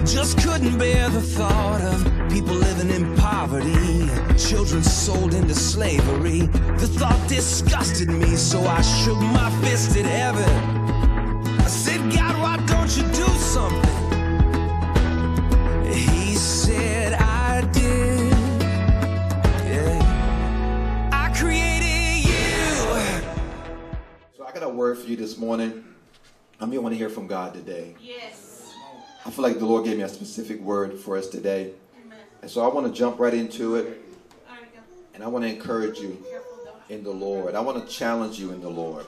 Just couldn't bear the thought of people living in poverty, children sold into slavery. The thought disgusted me, so I shook my fist at heaven. I said, God, why don't you do something? He said, I did. Yeah. I created you. So I got a word for you this morning. How many want to hear from God today? Yes. I feel like the Lord gave me a specific word for us today. Amen. And so I want to jump right into it. All right, go. And I want to encourage you in the Lord. I want to challenge you in the Lord.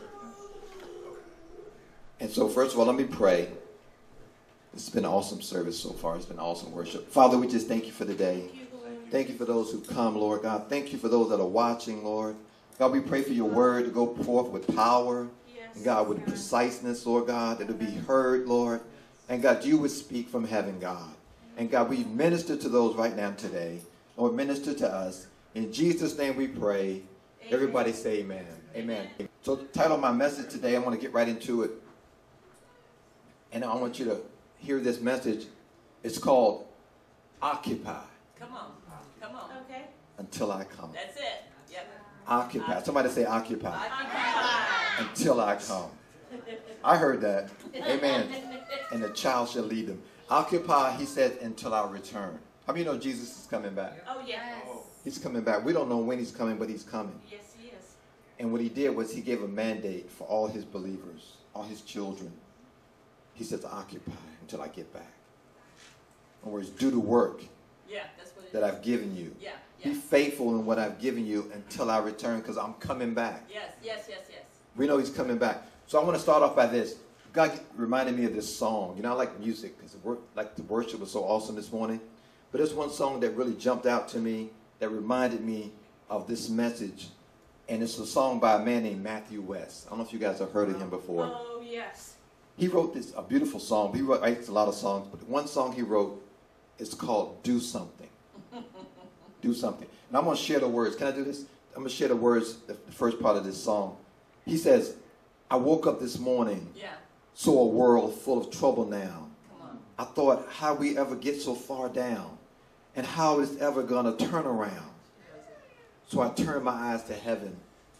And so first of all, let me pray. It's been an awesome service so far. It's been awesome worship. Father, we just thank you for the day. Thank you for those who come, Lord God. Thank you for those that are watching, Lord. God, we pray for your word to go forth with power. Yes. And God, with preciseness, Lord God, that it'll be heard, Lord. And God, you would speak from heaven, God. And God, we minister to those right now today. Lord, minister to us. In Jesus' name we pray. Amen. Everybody say amen. Amen. So the title of my message today, I want to get right into it. And I want you to hear this message. It's called Occupy. Come on. Come on. Okay. Until I come. That's it. Yep. Occupy. Somebody say occupy. Occupy. Until I come. I heard that. Amen. And the child shall lead them. Occupy, he said, until I return. How many know Jesus is coming back? Oh, yes. He's coming back. We don't know when he's coming, but he's coming. Yes, he is. And what he did was he gave a mandate for all his believers, all his children. He says, occupy until I get back. In other words, do the work Yeah, that's what it that is. I've given you. Yeah, Be yeah. faithful in what I've given you until I return, because I'm coming back. Yes, yes, yes, yes. We know he's coming back. So I want to start off by this. God reminded me of this song. You know, I like music because the worship was so awesome this morning. But there's one song that really jumped out to me that reminded me of this message. And it's a song by a man named Matthew West. I don't know if you guys have heard of him before. Oh, yes. He wrote a beautiful song. He writes a lot of songs, but one song he wrote is called Do Something. Do Something. And I'm going to share the words. Can I do this? I'm going to share the words, the first part of this song. He says, I woke up this morning, Yeah. saw a world full of trouble now. Come on. I thought, how we ever get so far down? And how it's ever going to turn around? So I turned my eyes to heaven.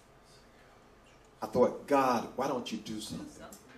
I thought, God, why don't you do something?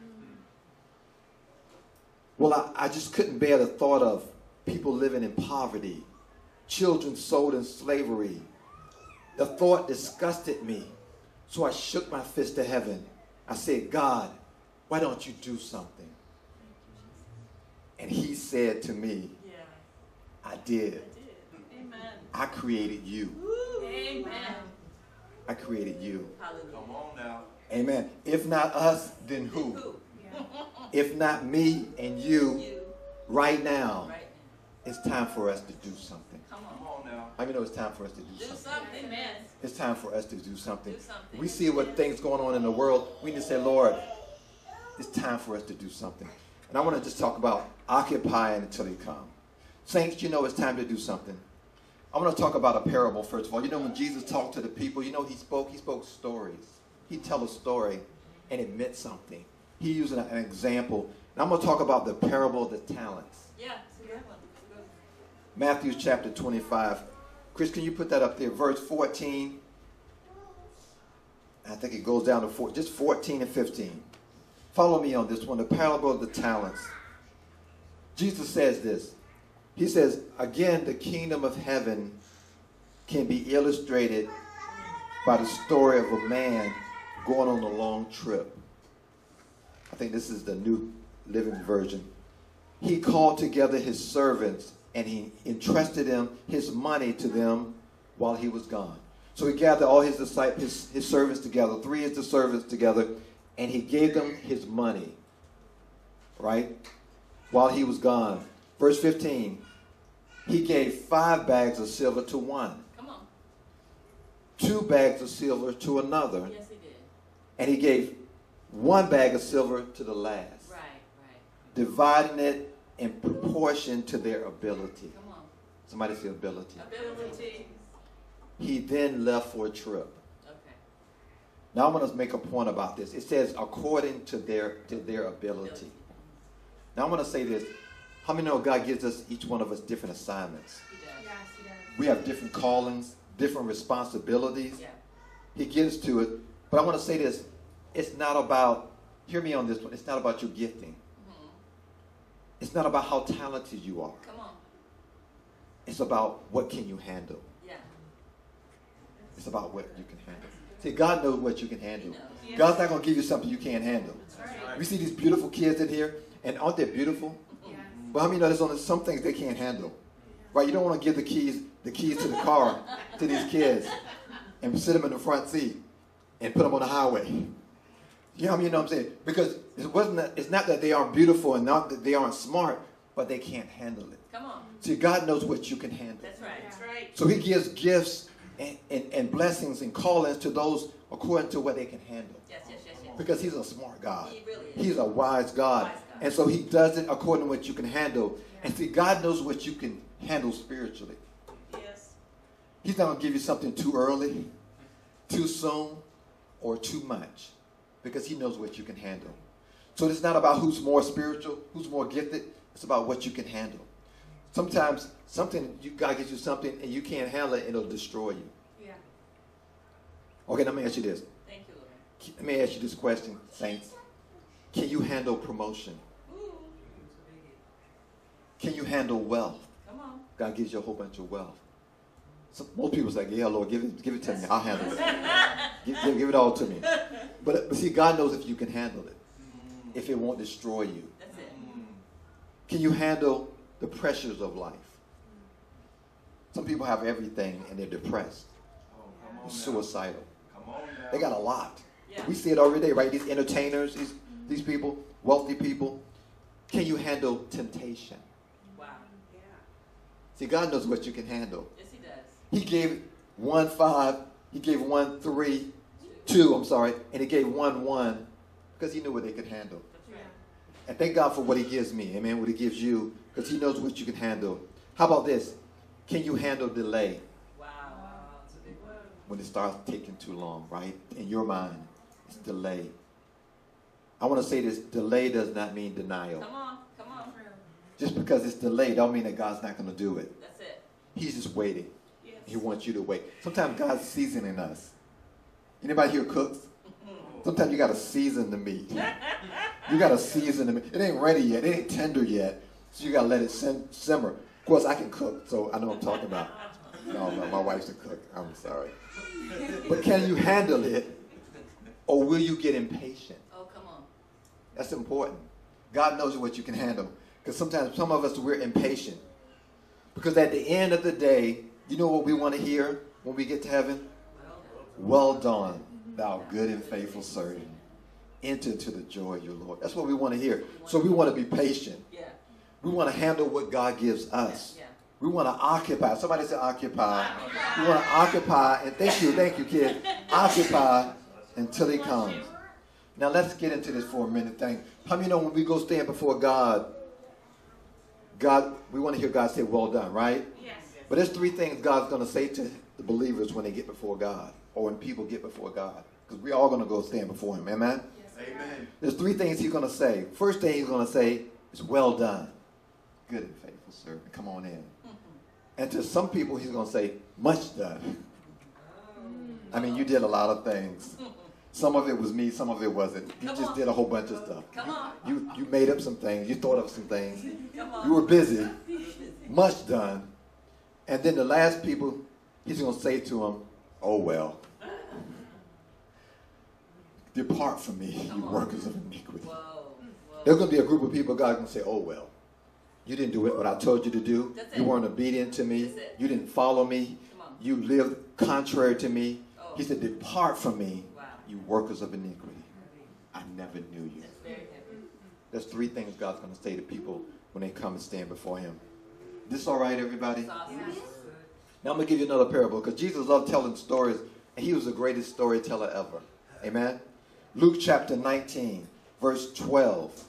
Well, I just couldn't bear the thought of people living in poverty, children sold in slavery. The thought disgusted me. So I shook my fist to heaven. I said, God, why don't you do something? And he said to me, Yeah. I did. I did. Amen. I created you. Woo. Amen. I created you. Hallelujah. Come on now. Amen. If not us, then who? Who? If not me and you, You. right now, Right. it's time for us to do something. Come Come on. on now. I mean, it's time for us to do Do something. something. Amen. It's time for us to do something. Do something. We see what things going on in the world. We need to say, Lord, it's time for us to do something. And I want to just talk about occupying until he comes. Saints, you know it's time to do something. I want to talk about a parable, first of all. You know, when Jesus talked to the people, you know, he spoke stories. He'd tell a story, and it meant something. He used an example. And I'm going to talk about the parable of the talents. Yeah, it's a good one. It's a good one. Matthew chapter 25. Chris, can you put that up there? Verse 14. I think it goes down to just 14 and 15. Follow me on this one, the parable of the talents. Jesus says this. He says, again, the kingdom of heaven can be illustrated by the story of a man going on a long trip. I think this is the New Living Version. He called together his servants and he entrusted his money to them while he was gone. So he gathered all his disciples, his servants together, 3 of the servants together, and he gave them his money, right, while he was gone. Verse 15, he gave 5 bags of silver to one, Come on. 2 bags of silver to another, Yes, he did. and he gave 1 bag of silver to the last, Right, right. dividing it in proportion to their ability. Come on. Somebody say ability. Ability. He then left for a trip. Okay. Now I'm going to make a point about this. It says according to their ability. Now I'm going to say this. How many know God gives us, each one of us, different assignments? He does. Yes, he does. We have different callings, different responsibilities. Yeah. He gives to it. But I want to say this. It's not about, hear me on this one, it's not about your gifting. Mm-hmm. It's not about how talented you are. Come on. It's about what can you handle. Yeah. It's about what you can handle. See, God knows what you can handle. He knows. God's not going to give you something you can't handle. That's right. We see these beautiful kids in here, and aren't they beautiful? Yes. But how many know there's only some things they can't handle? Right? You don't want to give the keys to the car to these kids and sit them in the front seat and put them on the highway. You know what I'm saying? Because it's not that they aren't beautiful and not that they aren't smart, but they can't handle it. Come on. See, God knows what you can handle. That's right. That's right. So he gives gifts and blessings and callings to those according to what they can handle. Yes, yes, yes, yes. Because he's a smart God. He really is. He's a wise God. Wise God. And so he does it according to what you can handle. And see, God knows what you can handle spiritually. Yes. He's not going to give you something too early, too soon, or too much. Because he knows what you can handle. So it's not about who's more spiritual, who's more gifted. It's about what you can handle. Sometimes God gives you something and you can't handle it, it'll destroy you. Yeah. Okay, let me ask you this. Thank you, Lord. Let me ask you this question, saints. Can you handle promotion? Ooh. Can you handle wealth? Come on. God gives you a whole bunch of wealth. So most people say, yeah, Lord, give it to me. I'll handle it. give it all to me. But see, God knows if you can handle it. If it won't destroy you. That's it. Can you handle the pressures of life? Some people have everything and they're depressed. Suicidal. They got a lot. Yeah. We see it every day, right? These entertainers, these people, wealthy people. Can you handle temptation? Wow. Yeah. See, God knows what you can handle. Yes, he does. He gave 1 5, he gave 1 3, 2, and he gave 1 1 because he knew what they could handle. That's right. And thank God for what he gives me, amen, what he gives you, because he knows what you can handle. How about this? Can you handle delay Wow. It's a big word. when it starts taking too long, right? In your mind, it's delay. I want to say this, delay does not mean denial. Come on. Come on. True. Just because it's delayed don't mean that God's not going to do it. That's it. He's just waiting. Yes. He wants you to wait. Sometimes God's seasoning us. Anybody here cooks? Sometimes you got to season the meat. You got to season the meat. It ain't ready yet. It ain't tender yet. So you got to let it simmer. Of course, I can cook, so I know what I'm talking about. No, my wife's a cook. I'm sorry. But can you handle it, or will you get impatient? Oh, come on. That's important. God knows what you can handle. Because sometimes some of us, we're impatient. Because at the end of the day, you know what we want to hear when we get to heaven? Well done, thou good and faithful servant. Enter into the joy of your Lord. That's what we want to hear. So we want to be patient. Yeah. We want to handle what God gives us. Yeah. We want to occupy. Somebody say occupy. We want to occupy. And thank you, kid. Occupy until he comes. Now let's get into this for a minute thing. How many know when we go stand before God, we want to hear God say, well done, right? Yes. But there's 3 things God's going to say to the believers when they get before God, or when people get before God. Because we're all going to go stand before him. Amen? Yes. Amen. There's 3 things he's going to say. First thing he's going to say is, well done, good and faithful servant. Come on in. And to some people, he's going to say, much done. I mean, you did a lot of things. Some of it was me, some of it wasn't. You Come just on. did a whole bunch of stuff. Come on. You made up some things. You thought of some things. Come on. You were busy. Much done. And then the last people, he's going to say to them, oh, well. Depart from me, you workers of iniquity. Whoa. Whoa. There's going to be a group of people God is going to say, oh, well. You didn't do what I told you to do. That's You it. weren't obedient to me. That's it. You didn't follow me. Come on. You lived contrary to me. Oh. He said, depart from me, Wow. you workers of iniquity. I never knew you. That's very heavy. There's 3 things God's going to say to people when they come and stand before him. This all right, everybody? That's awesome. Yes. Now I'm going to give you another parable because Jesus loved telling stories, and he was the greatest storyteller ever. Amen? Luke chapter 19, verse 12.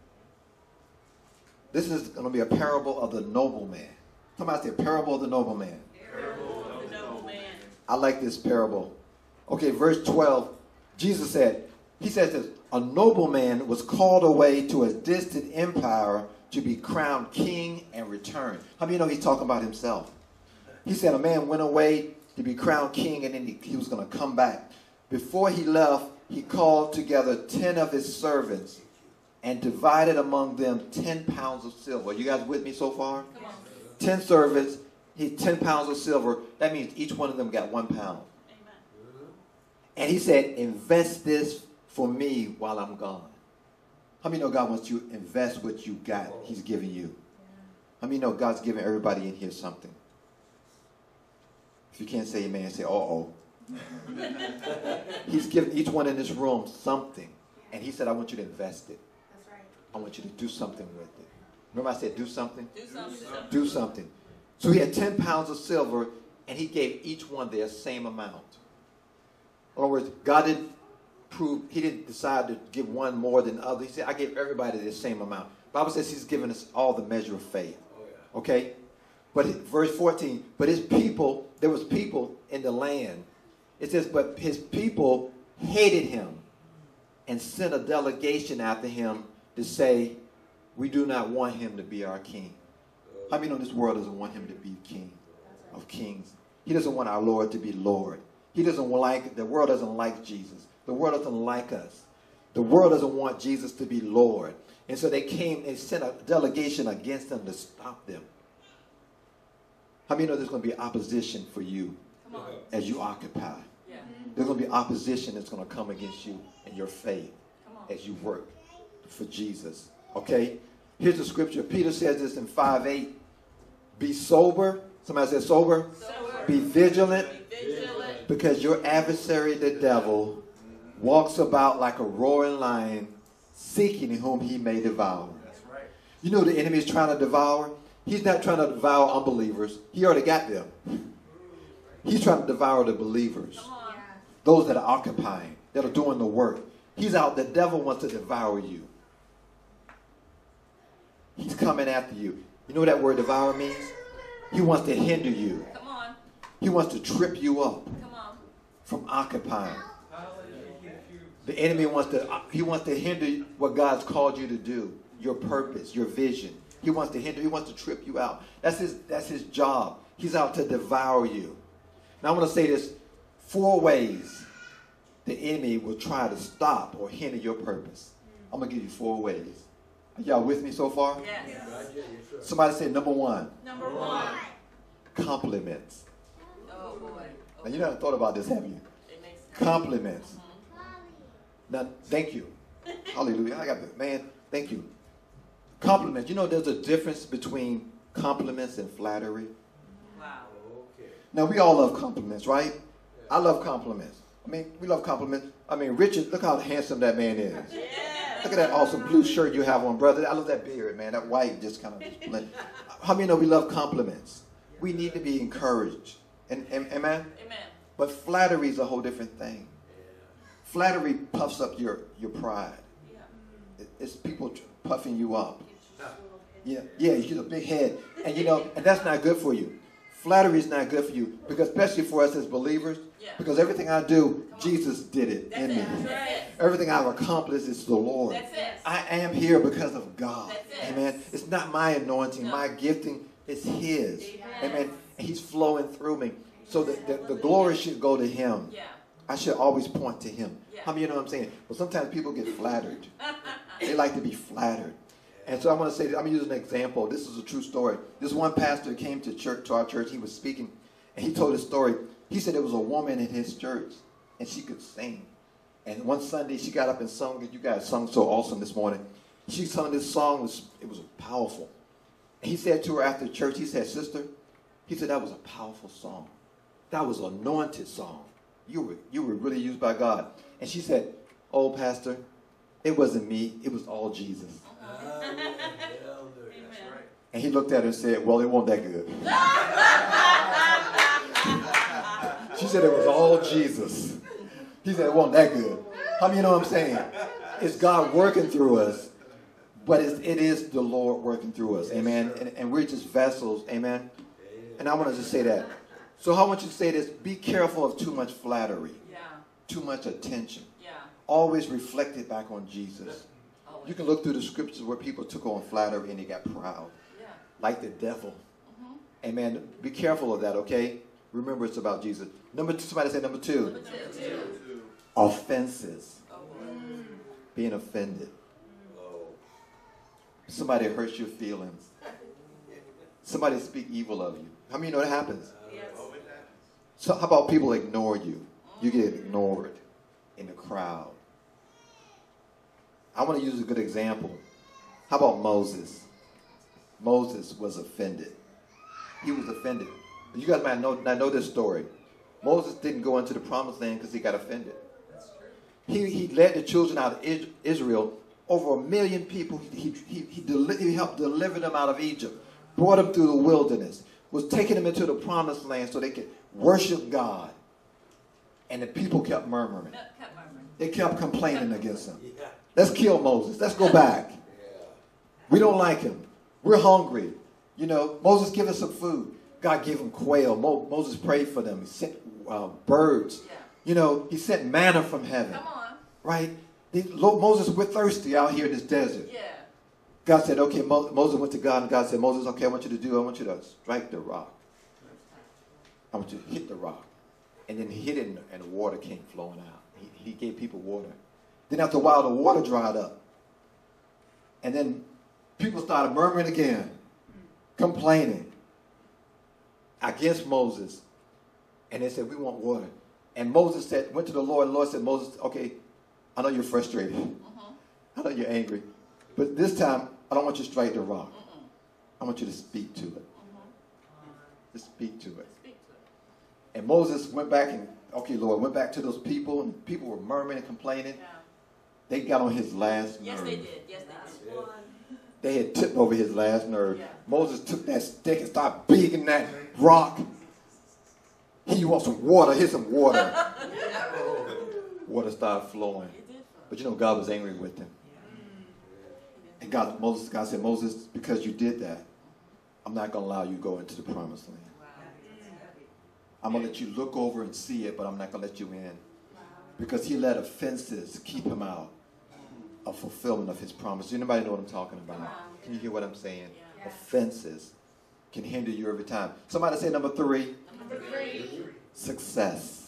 This is going to be a parable of the nobleman. Somebody say parable of the nobleman. Parable of the nobleman. I like this parable. Okay, verse 12. Jesus said, he says this, a nobleman was called away to a distant empire to be crowned king and return. How many know he's talking about himself? He said a man went away to be crowned king, and then he was going to come back. Before he left, he called together 10 of his servants and divided among them 10 pounds of silver. Are you guys with me so far? 10 servants, 10 pounds of silver. That means each one of them got 1 pound. Amen. And he said, invest this for me while I'm gone. How many know God wants you to invest what you got he's giving you? How many know God's giving everybody in here something? If you can't say amen, say, uh-oh. He's giving each one in this room something. And he said, I want you to invest it. That's right. I want you to do something with it. Remember I said do something? Do something. Do something. So he had 10 pounds of silver, and he gave each one their same amount. In other words, God didn't he didn't decide to give one more than the other. He said, I gave everybody the same amount. The Bible says he's given us all the measure of faith. Okay? But verse 14, but his people, there was people in the land. It says, but his people hated him and sent a delegation after him to say, we do not want him to be our king. How many know this world doesn't want him to be king of kings? He doesn't want our Lord to be Lord. The world doesn't like Jesus. The world doesn't like us. The world doesn't want Jesus to be Lord. And so they sent a delegation against them to stop them. How many know there's going to be opposition for you as you occupy? Yeah. There's going to be opposition that's going to come against you and your faith as you work for Jesus. Okay? Here's the scripture. Peter says this in 5:8. Be sober. Somebody said sober. Sober. Be vigilant. Be vigilant. Because your adversary, the devil, walks about like a roaring lion, seeking whom he may devour. That's right. You know the enemy is trying to devour? He's not trying to devour unbelievers. He already got them. He's trying to devour the believers. Come on. Those that are occupying, that are doing the work. He's out. The devil wants to devour you. He's coming after you. You know what that word devour means? He wants to hinder you. Come on. He wants to trip you up Come on. from occupying. The enemy wants to hinder what God's called you to do, your purpose, your vision. He wants to trip you out. That's his job. He's out to devour you. Now I'm going to say this, 4 ways the enemy will try to stop or hinder your purpose. I'm going to give you 4 ways. Are y'all with me so far? Yes. Somebody say number 1, Number 1. compliments. Oh, boy. Now you never thought about this, have you? It makes sense. Compliments. Now, thank you. Hallelujah. I got it. Man, thank you. Compliments. You know there's a difference between compliments and flattery. Wow. Now, we all love compliments, right? I love compliments. I mean, we love compliments. I mean, Richard, look how handsome that man is. Yeah. Look at that awesome blue shirt you have on, brother. I love that beard, man. That white just kind of just blend. How many know we love compliments? We need to be encouraged. Amen? Amen. But flattery is a whole different thing. Flattery puffs up your pride. Yeah. It's people puffing you up. Yeah, you get a big head. And and that's not good for you. Flattery is not good for you, because especially for us as believers, because everything I do, Jesus did it in me. That's it. Everything I've accomplished is the Lord. That's it. I am here because of God. That's it. Amen. It's not my anointing, my gifting. It's His. Amen. And He's flowing through me. So the glory should go to Him. Yeah. I should always point to Him. Yeah. How many of you know what I'm saying? But sometimes people get flattered. They like to be flattered. And so I want to say, I'm going to use an example. This is a true story. This one pastor came to our church. He was speaking, and he told a story. He said there was a woman in his church, and she could sing. And one Sunday, she got up and sung. You guys sung so awesome this morning. She sung this song. It was powerful. And he said to her after church, he said, sister, he said, that was a powerful song. That was an anointed song. You were really used by God. And she said, oh, pastor, it wasn't me. It was all Jesus. Amen. And he looked at her and said, well, it wasn't that good. She said it was all Jesus. He said it wasn't that good. How many of you know what I'm saying? It's God working through us, but it is the Lord working through us. Amen. And we're just vessels. Amen. And I want to just say that. So I want you to say this. Be careful of too much flattery. Yeah. Too much attention. Yeah. Always reflect it back on Jesus. Always. You can look through the scriptures where people took on flattery and they got proud. Yeah. Like the devil. Amen. Be careful of that, okay? Remember, it's about Jesus. Number two, somebody say number two. Number two. Offenses. Oh, boy. Being offended. Somebody hurts your feelings. Somebody speak evil of you. How many know that happens? Yes. So how about people ignore you? You get ignored in the crowd. I want to use a good example. How about Moses? Moses was offended. He was offended. You guys might not know this story. Moses didn't go into the promised land because he got offended. He led the children out of Israel. Over 1 million people. He helped deliver them out of Egypt. Brought them through the wilderness. Was taking them into the promised land so they could worship God. And the people kept murmuring. They kept complaining against him. Let's kill Moses. Let's go back. We don't like him. We're hungry. You know, Moses, give us some food. God gave him quail. Moses prayed for them. He sent birds. Yeah. You know, he sent manna from heaven. Come on. Right? Moses, we're thirsty out here in this desert. Yeah. God said, okay, Moses went to God, and God said, Moses, okay, I want you to strike the rock. I want you to hit the rock. And then he hit it, and the water came flowing out. He gave people water. Then after a while, the water dried up. And then people started murmuring again, complaining against Moses. And they said, we want water. And Moses went to the Lord, and the Lord said, Moses, okay, I know you're frustrated. I know you're angry. But this time, I don't want you to strike the rock. I want you to speak to it. Just speak to it. And Moses went back and, okay, Lord, went back to those people. And people were murmuring and complaining. Yeah. They got on his last nerve. Yes, they did. Yes, they did. They had tipped over his last nerve. Yeah. Moses took that stick and started beating that rock. He wants some water. Here's some water. Water started flowing. But you know, God was angry with him. And God said, Moses, because you did that, I'm not going to allow you to go into the promised land. I'm going to let you look over and see it, but I'm not going to let you in. Because he let offenses keep him out of fulfillment of his promise. Anybody know what I'm talking about? Can you hear what I'm saying? Yeah. Offenses can hinder you every time. Somebody say number three. Number three. Success.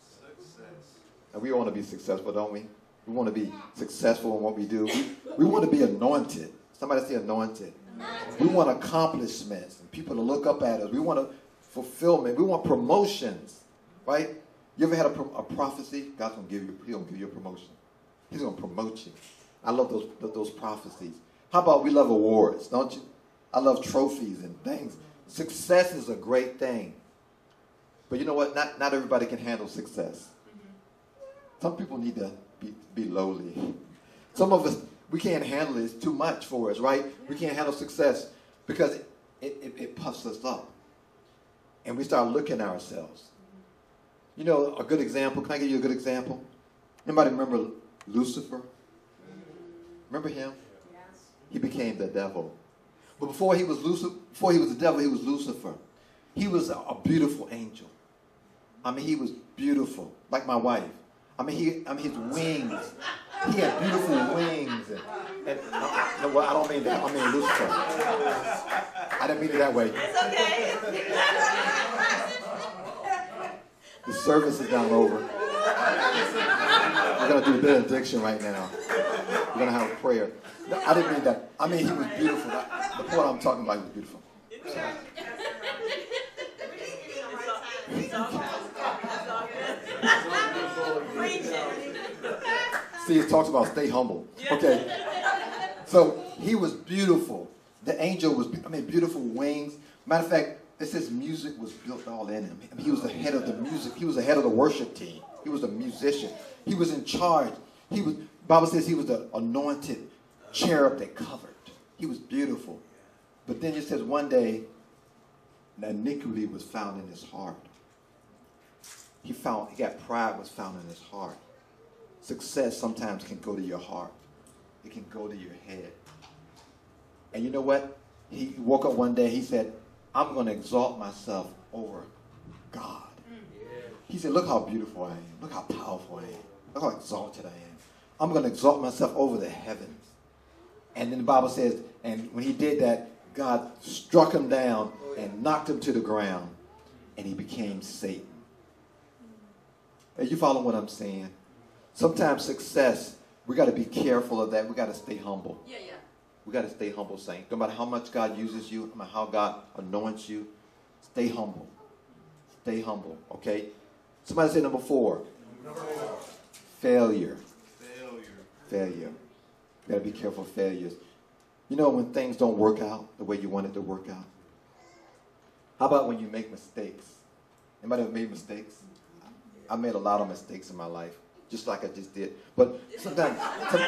And we want to be successful, don't we? We want to be successful in what we do. We want to be anointed. Somebody say anointed. We want accomplishments and people to look up at us. We want fulfillment. We want promotions, right? You ever had a prophecy? God's going to give you a promotion. He's going to promote you. I love those prophecies. How about we love awards, don't you? I love trophies and things. Success is a great thing. But you know what? Not everybody can handle success. Some people need to be lowly. Some of us, we can't handle it. It's too much for us, right? We can't handle success because it puffs us up. And we start looking at ourselves. You know, a good example. Can I give you a good example? Anybody remember Lucifer? Remember him? Yes. He became the devil. But before he was the devil, he was Lucifer. He was a beautiful angel. I mean, he was beautiful, like my wife. I mean, his wings. He had beautiful wings. And no, I don't mean that. I mean Lucifer. I didn't mean it that way. It's okay. The service is not over. We're going to do the benediction right now. We're going to have a prayer. No, I didn't mean that. I mean, he was beautiful. The point I'm talking about, he was beautiful. See, it talks about stay humble. Okay. So he was beautiful. The angel was, beautiful wings. Matter of fact, it says music was built all in him. I mean, he was the head of the music. He was the head of the worship team. He was a musician. He was in charge. Bible says he was the anointed cherub that covered. He was beautiful. But then it says one day, iniquity was found in his heart. Pride was found in his heart. Success sometimes can go to your heart. It can go to your head. And you know what? He woke up one day, he said, I'm going to exalt myself over God. He said, look how beautiful I am. Look how powerful I am. Look how exalted I am. I'm going to exalt myself over the heavens. And then the Bible says, and when he did that, God struck him down and knocked him to the ground, and he became Satan. Are you following what I'm saying? Sometimes success, we got to be careful of that. We got to stay humble. Yeah. We got to stay humble, saint. No matter how much God uses you, no matter how God anoints you, stay humble. Stay humble, okay? Somebody say number 4. Failure. Failure. You got to be careful of failures. You know when things don't work out the way you want it to work out? How about when you make mistakes? Anybody ever made mistakes? I made a lot of mistakes in my life, just like I just did. But sometimes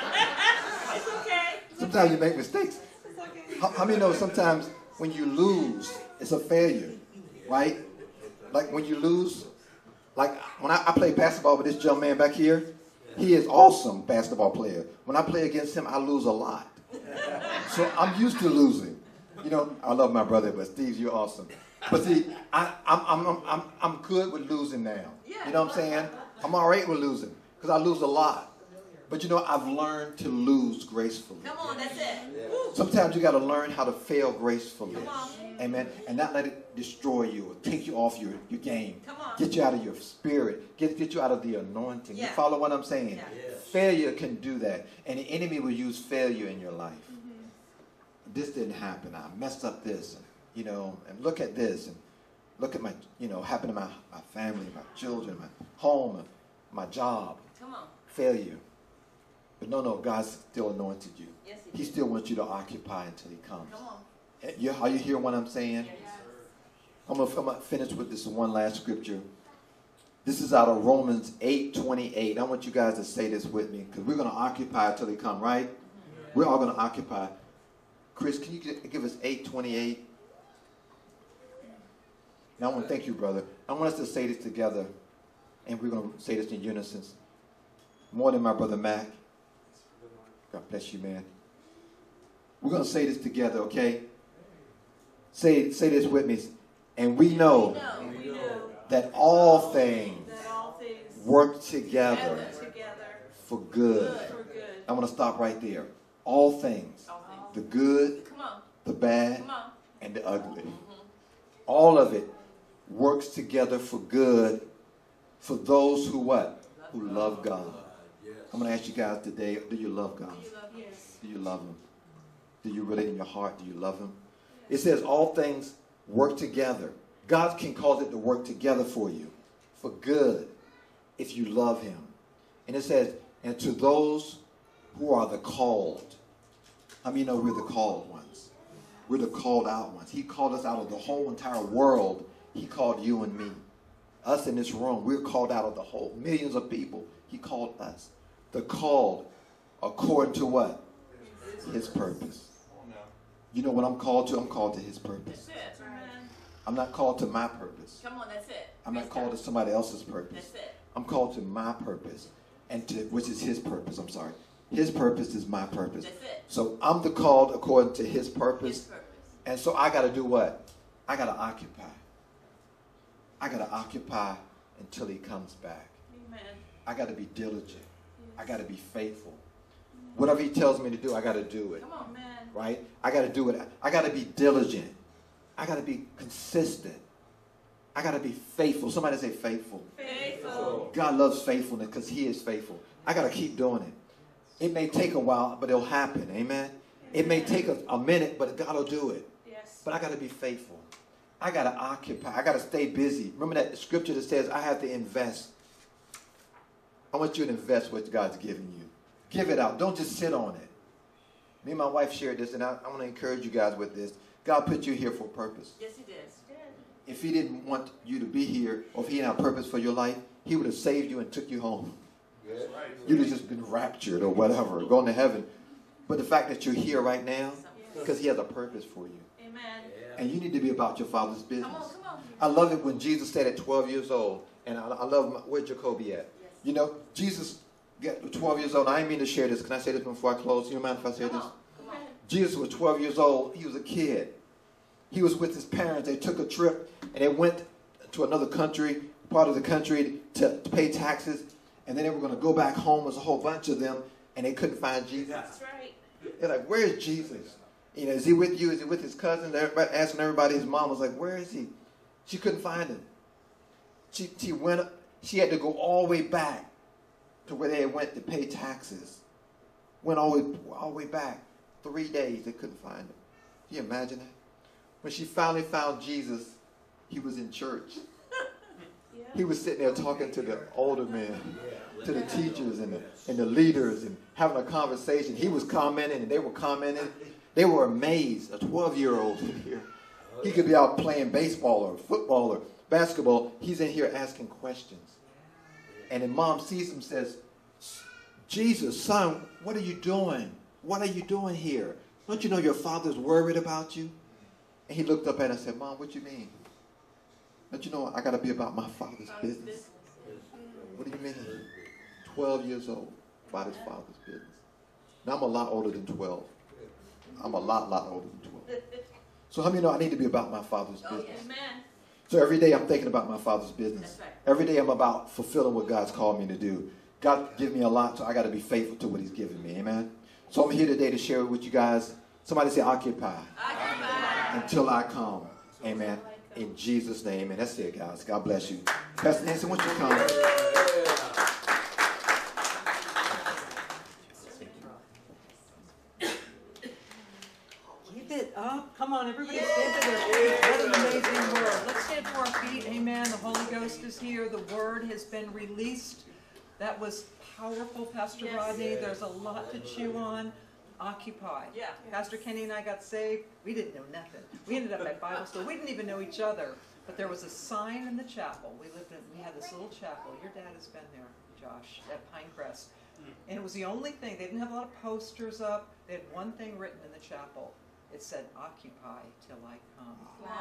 you make mistakes. How many know sometimes when you lose, it's a failure, right? Like when you lose, like when I play basketball with this young man back here, he is awesome basketball player. When I play against him, I lose a lot. So I'm used to losing. You know, I love my brother, but Steve, you're awesome. But see, I'm good with losing now. You know what I'm saying? I'm all right with losing because I lose a lot. But you know, I've learned to lose gracefully. Come on, that's it. Sometimes you got to learn how to fail gracefully. Amen. And not let it destroy you or take you off your game. Come on. Get you out of your spirit. Get you out of the anointing. You follow what I'm saying? Yeah. Failure can do that. And the enemy will use failure in your life. This didn't happen. I messed up this. You know, and look at this. And look at my, you know, happened to my family, my children, my home, my job. Come on. Failure. But no, God's still anointed you. Yes, He still wants you to occupy until he comes. Come on. Are you hearing what I'm saying? Yes. I'm gonna finish with this one last scripture. This is out of Romans 8:28. I want you guys to say this with me because we're going to occupy until he comes, right? We're all going to occupy. Chris, can you give us 8:28? Now I want to thank you, brother. I want us to say this together, and we're going to say this in unison. More than my brother Mac. God bless you, man. We're going to say this together, okay? Say this with me. And we know that all things work together for good. I want to stop right there. All things. The good, the bad, and the ugly. All of it works together for good for those who what? Who love God. I'm going to ask you guys today, do you love God? Do you love him? Do you really in your heart, do you love him? It says all things work together. God can cause it to work together for you, for good, if you love him. And it says, and to those who are the called. How many know we're the called ones? We're the called out ones. He called us out of the whole entire world. He called you and me. Us in this room, we're called out of the whole millions of people. He called us. The called according to what? His purpose. You know what I'm called to? I'm called to his purpose. That's it. I'm not called to my purpose. Come on, that's it. I'm not called to somebody else's purpose. That's it. I'm called to my purpose, and to which is his purpose. I'm sorry. His purpose is my purpose. That's it. So I'm the called according to his purpose. His purpose. And so I got to do what? I got to occupy. I got to occupy until he comes back. Amen. I got to be diligent. I got to be faithful. Whatever he tells me to do, I got to do it. Come on, man. Right? I got to do it. I got to be diligent. I got to be consistent. I got to be faithful. Somebody say faithful. Faithful. God loves faithfulness because he is faithful. I got to keep doing it. It may take a while, but it'll happen. Amen? It may take a minute, but God will do it. Yes. But I got to be faithful. I got to occupy. I got to stay busy. Remember that scripture that says I have to invest. I want you to invest what God's giving you. Give it out. Don't just sit on it. Me and my wife shared this, and I want to encourage you guys with this. God put you here for a purpose. Yes, he did. If he didn't want you to be here, or if he didn't have a purpose for your life, he would have saved you and took you home. Yes. You'd have just been raptured or whatever, going to heaven. But the fact that you're here right now, because he has a purpose for you. Amen. And you need to be about your Father's business. Come on. I love it when Jesus said at 12 years old, and I love, where's Jacoby at? Yes. You know, Jesus got 12 years old. I didn't mean to share this. Can I say this before I close? You don't mind if I say this? Come on. Jesus was 12 years old. He was a kid. He was with his parents. They took a trip, and they went to another country, part of the country, to pay taxes. And then they were going to go back home. There's a whole bunch of them, and they couldn't find Jesus. That's right. They're like, where's Jesus? You know, is he with you? Is he with his cousin? Everybody, asking everybody. His mom was like, where is he? She couldn't find him. She had to go all the way back to where they went to pay taxes. Went all the way back. 3 days, they couldn't find him. Can you imagine that? When she finally found Jesus, he was in church. He was sitting there talking to the older men, to the teachers and the leaders, and having a conversation. He was commenting, and they were commenting. They were amazed. A 12-year-old here. He could be out playing baseball or football or basketball. He's in here asking questions. And then mom sees him and says, Jesus, son, what are you doing? What are you doing here? Don't you know your father's worried about you? And he looked up at her and said, Mom, what you mean? Don't you know I got to be about my father's business? What do you mean? 12 years old, about his father's business. Now I'm a lot older than 12. I'm a lot older than 12. So how many know I need to be about my father's business? Amen. So every day I'm thinking about my father's business. That's right. Every day I'm about fulfilling what God's called me to do. God give me a lot, so I got to be faithful to what he's given me. Amen? So I'm here today to share with you guys. Somebody say occupy. Occupy. Until I come. Amen. In Jesus' name. And that's it, guys. God bless you. Pastor Nancy, why don't you come? Keep it up. Come on, everybody stand to their feet. What an amazing word. Let's stand to our feet. Amen. The Holy Ghost is here. The word has been released. That was powerful, Pastor Rodney. There's a lot to chew on. Occupy. Yeah. Pastor Kenny and I got saved. We didn't know nothing. We ended up at Bible school. We didn't even know each other. But there was a sign in the chapel. We had this little chapel. Your dad has been there, Josh, at Pinecrest. And it was the only thing. They didn't have a lot of posters up. They had one thing written in the chapel. It said, occupy till I come.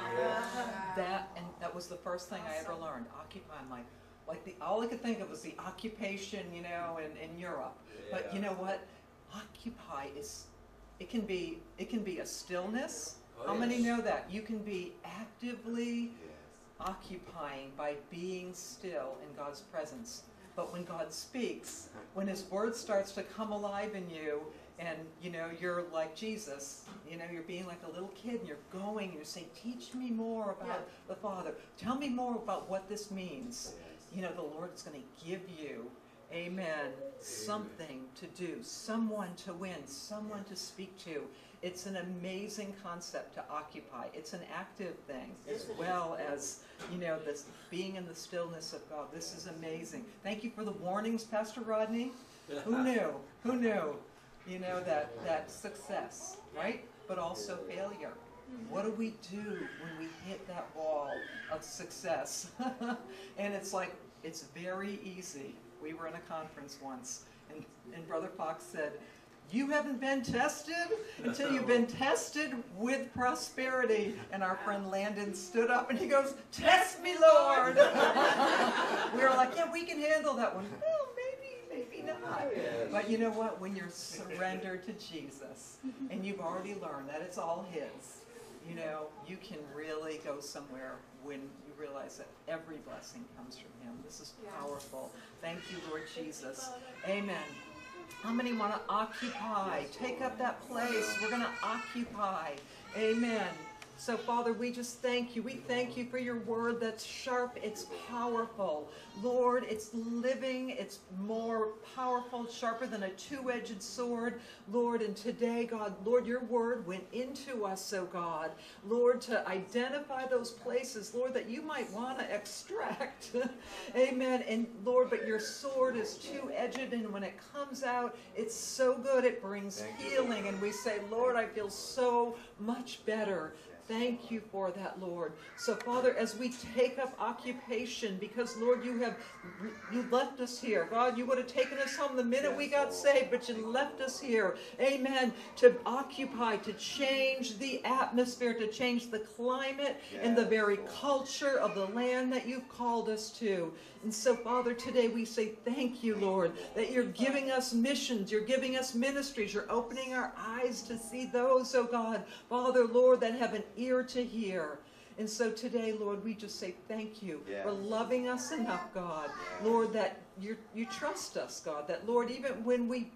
Wow. That was the first thing I ever learned. Occupy. I'm like all I could think of was the occupation, in Europe. But you know what? Occupy it can be a stillness. How many know that? You can be actively occupying by being still in God's presence. But when God speaks, when his word starts to come alive in you, and you're like Jesus, you're being like a little kid, and you're going and you say, teach me more about the Father. Tell me more about what this means. The Lord is going to give you, amen, something to do, someone to win, someone to speak to. It's an amazing concept to occupy. It's an active thing as well as, this being in the stillness of God. This is amazing. Thank you for the warnings, Pastor Rodney. Who knew? Who knew? That success, right? But also failure. What do we do when we hit that wall of success? And it's very easy. We were in a conference once, and Brother Fox said, you haven't been tested until you've been tested with prosperity. And our friend Landon stood up and he goes, test me, Lord. We were like, yeah, we can handle that one. Well, maybe not. But you know what? When you're surrendered to Jesus and you've already learned that it's all his, you can really go somewhere when you realize that every blessing comes from him. This is powerful. Thank you, Lord Jesus. Amen. How many want to occupy? Take up that place. We're going to occupy. Amen. So, Father, we just thank you. We thank you for your word that's sharp. It's powerful. Lord, it's living. It's more powerful, sharper than a two-edged sword. Lord, and today, God, Lord, your word went into us, oh God. Lord, to identify those places, Lord, that you might want to extract. Amen. And Lord, but your sword is two-edged, and when it comes out, it's so good. It brings healing. And we say, Lord, I feel so much better. Thank you for that, Lord. So, Father, as we take up occupation, because, Lord, you left us here. God, you would have taken us home the minute we got saved, but you left us here. Amen. To occupy, to change the atmosphere, to change the climate and the very culture of the land that you've called us to. And so, Father, today we say thank you, Lord, that you're giving us missions, you're giving us ministries, you're opening our eyes to see those, oh God, Father, Lord, that have an ear to hear. And so today, Lord, we just say thank you for loving us enough, God, Lord, that you trust us, God, that, Lord, even when we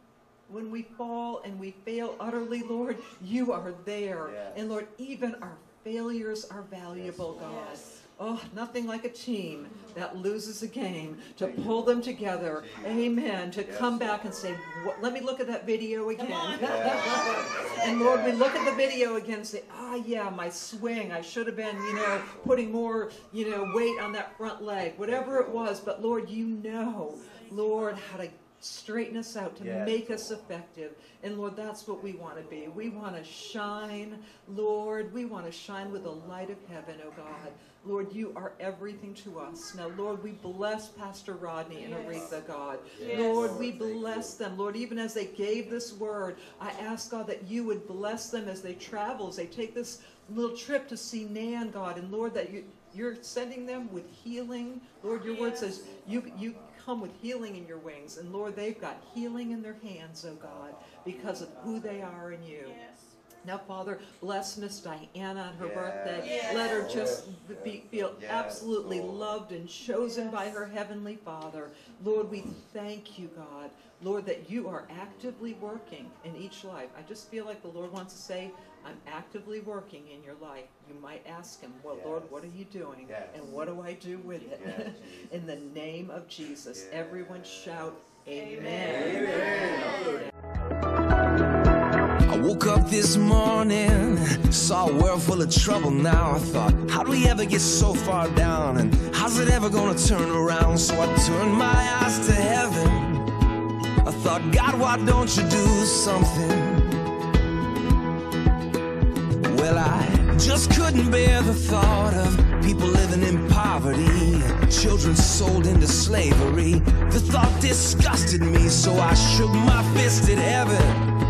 when we fall and we fail utterly, Lord, you are there. Yes. And Lord, even our failures are valuable, God. Yes. Oh, nothing like a team that loses a game to pull them together. Amen. To come back and say, let me look at that video again. And Lord, we look at the video again and say, yeah, my swing. I should have been, putting more, weight on that front leg. Whatever it was. But Lord, you know, Lord, how to straighten us out, to make us effective. And Lord, that's what we want to be. We want to shine, Lord. We want to shine with the light of heaven, oh God. Lord, you are everything to us. Now, Lord, we bless Pastor Rodney and Aretha, God. Yes. Lord, we bless them. Lord, even as they gave this word, I ask, God, that you would bless them as they travel, as they take this little trip to see Nan, God. And Lord, that you're sending them with healing. Lord, your word says you come with healing in your wings. And Lord, they've got healing in their hands, oh God, because of who they are in you. Yes. Now, Father, bless Miss Diana on her birthday. Yes. Let her just feel Yes, absolutely Lord. loved and chosen by her Heavenly Father. Lord, we thank you, God. Lord, that you are actively working in each life. I just feel like the Lord wants to say, I'm actively working in your life. You might ask him, well, Yes. Lord, what are you doing? Yes. And what do I do with it? Yes, Jesus. In the name of Jesus, Yes. everyone shout, Amen. Amen. I woke up this morning, saw a world full of trouble now. I thought, how do we ever get so far down? And how's it ever gonna turn around? So I turned my eyes to heaven. I thought, God, why don't you do something? Well, I just couldn't bear the thought of people living in poverty, children sold into slavery. The thought disgusted me, so I shook my fist at heaven.